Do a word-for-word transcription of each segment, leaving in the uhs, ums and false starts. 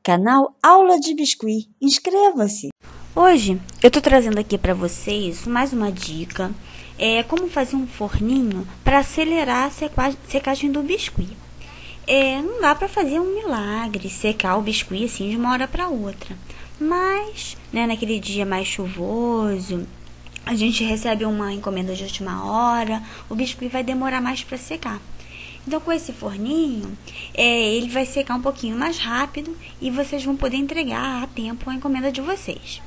Canal Aula de Biscuit. Inscreva-se! Hoje eu tô trazendo aqui para vocês mais uma dica. É como fazer um forninho para acelerar a secagem do biscuit. É, não dá para fazer um milagre, secar o biscuit assim de uma hora para outra. Mas, né, naquele dia mais chuvoso, a gente recebe uma encomenda de última hora, o biscuit vai demorar mais para secar. Então, com esse forninho, é, ele vai secar um pouquinho mais rápido e vocês vão poder entregar a tempo a encomenda de vocês.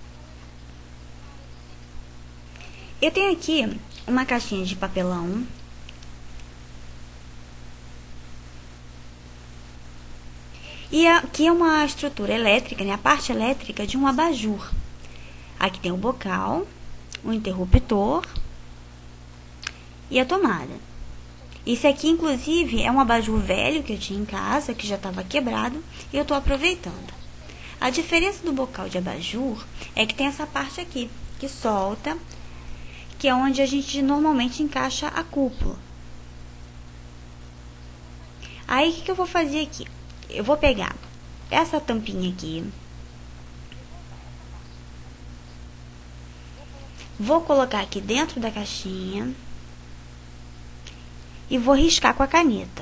Eu tenho aqui uma caixinha de papelão. E aqui é uma estrutura elétrica, né, a parte elétrica de um abajur. Aqui tem o bocal, o interruptor e a tomada. Esse aqui, inclusive, é um abajur velho que eu tinha em casa, que já estava quebrado, e eu estou aproveitando. A diferença do bocal de abajur é que tem essa parte aqui, que solta, que é onde a gente normalmente encaixa a cúpula. Aí, o que, que eu vou fazer aqui? Eu vou pegar essa tampinha aqui, vou colocar aqui dentro da caixinha e vou riscar com a caneta.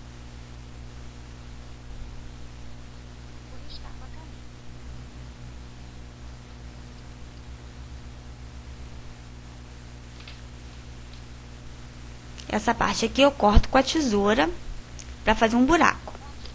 Essa parte aqui eu corto com a tesoura para fazer um buraco.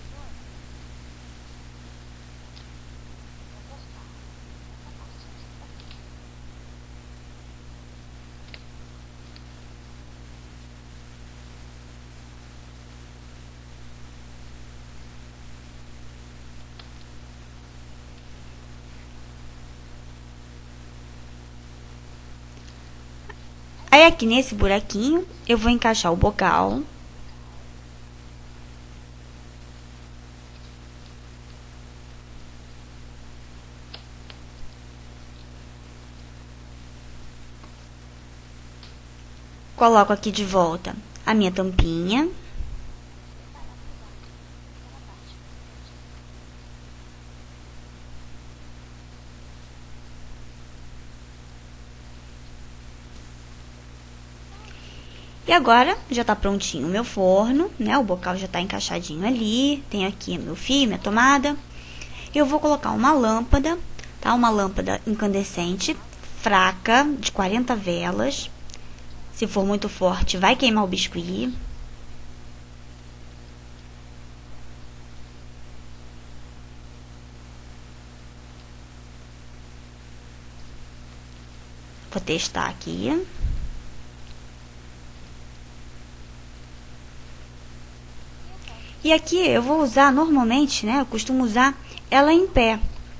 Aí, aqui nesse buraquinho, eu vou encaixar o bocal. Coloco aqui de volta a minha tampinha. E agora, já tá prontinho o meu forno, né? O bocal já tá encaixadinho ali. Tem aqui meu fio, minha tomada. Eu vou colocar uma lâmpada, tá? Uma lâmpada incandescente, fraca, de quarenta velas. Se for muito forte, vai queimar o biscuit. Vou testar aqui. E aqui eu vou usar, normalmente, né, eu costumo usar ela em pé.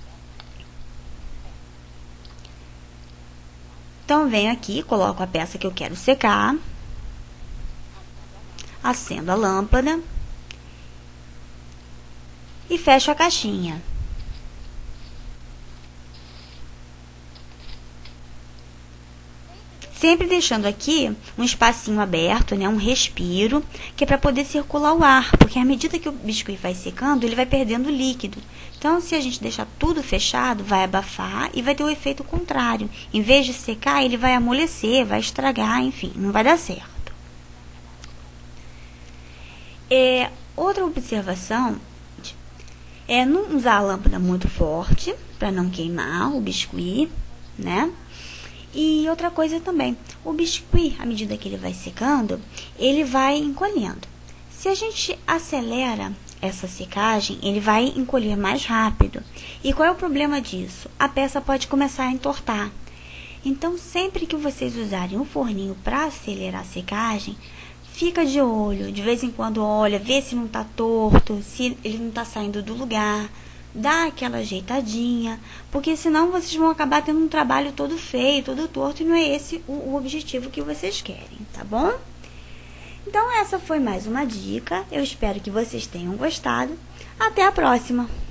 Então, venho aqui, coloco a peça que eu quero secar, acendo a lâmpada e fecho a caixinha. Sempre deixando aqui um espacinho aberto, né, um respiro, que é para poder circular o ar, porque à medida que o biscuit vai secando, ele vai perdendo líquido. Então, se a gente deixar tudo fechado, vai abafar e vai ter o efeito contrário. Em vez de secar, ele vai amolecer, vai estragar, enfim, não vai dar certo. É, outra observação é não usar a lâmpada muito forte, para não queimar o biscuit, né? E outra coisa também, o biscuit, à medida que ele vai secando, ele vai encolhendo. Se a gente acelera essa secagem, ele vai encolher mais rápido. E qual é o problema disso? A peça pode começar a entortar. Então, sempre que vocês usarem o forninho para acelerar a secagem, fica de olho, de vez em quando olha, vê se não está torto, se ele não está saindo do lugar. Dá aquela ajeitadinha, porque senão vocês vão acabar tendo um trabalho todo feio, todo torto, e não é esse o, o objetivo que vocês querem, tá bom? Então, essa foi mais uma dica. Eu espero que vocês tenham gostado. Até a próxima!